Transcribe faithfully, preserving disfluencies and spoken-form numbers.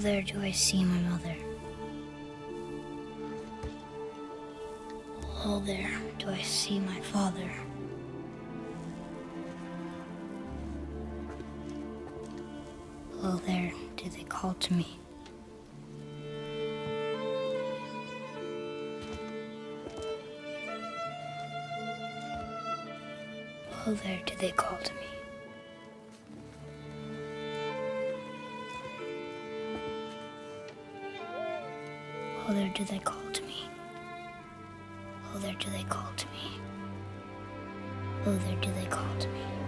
there do I see my mother. Oh, there do I see my father. Oh, there do they call to me. Oh, there do they call to me. Oh, there do they call to me. Oh, there do they call to me. Oh, there do they call to me.